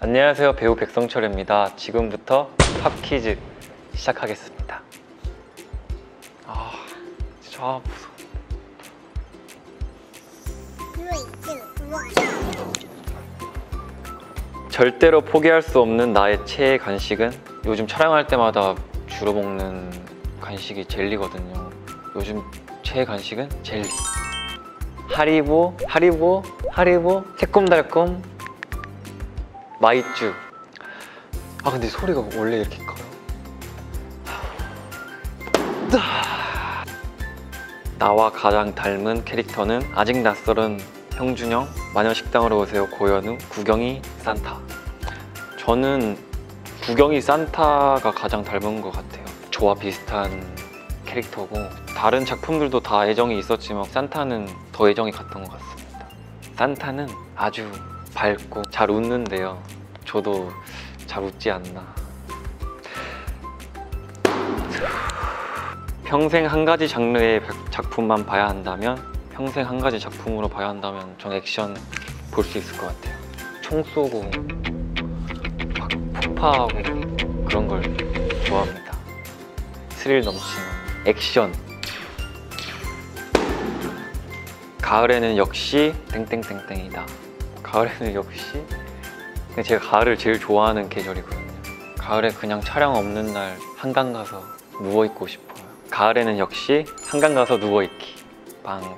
안녕하세요, 배우 백성철입니다. 지금부터 팝 퀴즈 시작하겠습니다. 진짜 무서워. 절대로 포기할 수 없는 나의 최애 간식은? 요즘 촬영할 때마다 주로 먹는 간식이 젤리거든요. 요즘 최애 간식은 젤리. 하리보, 새콤달콤, 마이쮸. 근데 소리가 원래 이렇게 커요? 나와 가장 닮은 캐릭터는? 아직 낯설은 형준영, 마녀식당으로 오세요 고현우, 구경이 산타. 저는 구경이 산타가 가장 닮은 것 같아요. 저와 비슷한 캐릭터고, 다른 작품들도 다 애정이 있었지만 산타는 더 애정이 갔던 것 같습니다. 산타는 아주 밝고 잘 웃는데요, 저도 잘 웃지 않나. 평생 한 가지 장르의 작품만 봐야 한다면, 평생 한 가지 작품으로 봐야 한다면 전 액션 볼 수 있을 것 같아요. 총 쏘고 막 폭파하고 그런 걸 좋아합니다. 스릴 넘치는 액션. 가을에는 역시 땡땡땡땡이다. 가을에는 역시, 근데 제가 가을을 제일 좋아하는 계절이거든요. 가을에 그냥 촬영 없는 날 한강 가서 누워있고 싶어요. 가을에는 역시 한강 가서 누워있기. 빵.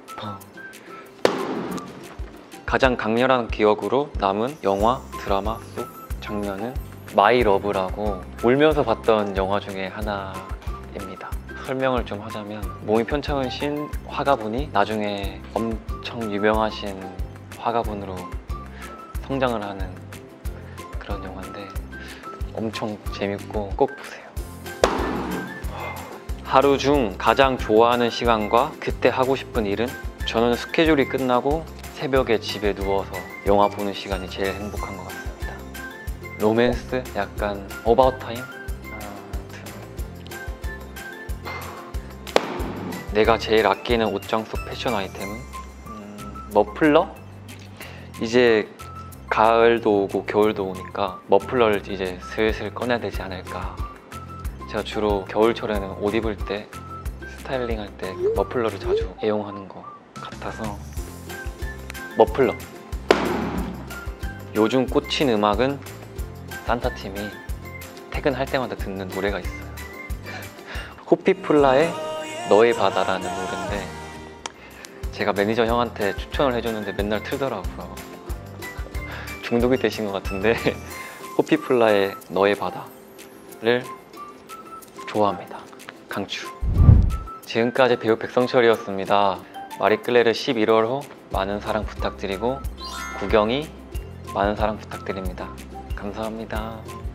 가장 강렬한 기억으로 남은 영화, 드라마 속 장면은 마이 러브라고 울면서 봤던 영화 중에 하나입니다. 설명을 좀 하자면, 몸이 편찮으신 화가분이 나중에 엄청 유명하신 화가분으로 성장을 하는 그런 영화인데 엄청 재밌고 꼭 보세요. 하루 중 가장 좋아하는 시간과 그때 하고 싶은 일은? 저는 스케줄이 끝나고 새벽에 집에 누워서 영화 보는 시간이 제일 행복한 것 같습니다. 로맨스? 약간 어바웃 타임? 내가 제일 아끼는 옷장 속 패션 아이템은? 머플러? 이제 가을도 오고 겨울도 오니까 머플러를 이제 슬슬 꺼내야 되지 않을까. 제가 주로 겨울철에는 옷 입을 때, 스타일링 할 때 머플러를 자주 애용하는 것 같아서 머플러. 요즘 꽂힌 음악은? 산타팀이 퇴근할 때마다 듣는 노래가 있어요. 호피폴라의 너의 바다라는 노래인데, 제가 매니저 형한테 추천을 해줬는데 맨날 틀더라고요. 중독이 되신 것 같은데 호피폴라의 너의 바다를 좋아합니다. 강추. 지금까지 배우 백성철이었습니다. 마리끌레르 11월호 많은 사랑 부탁드리고, 구경이 많은 사랑 부탁드립니다. 감사합니다.